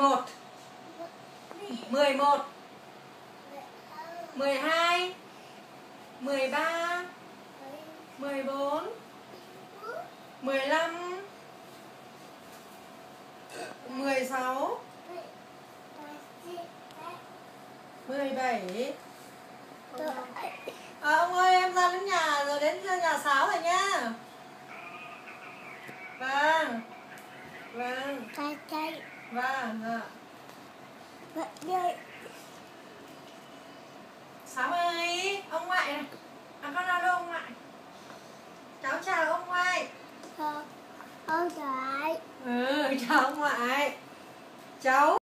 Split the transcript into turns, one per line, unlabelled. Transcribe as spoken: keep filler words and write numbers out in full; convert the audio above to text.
một. Mười một. Mười hai. Mười ba. Mười bốn. Mười lăm. Mười sáu. Mười bảy. À, ông ơi, em ra đến nhà rồi, đến nhà Sáu rồi nhá. Vâng. Vâng.
Trái cây.
Vâng ạ.
Vật đây.
Sáu ơi, ông ngoại này. À, con alo ông ngoại. Cháu chào ông ngoại.
Ờ, ông ngoại.
Ừ, chào ông ngoại. Cháu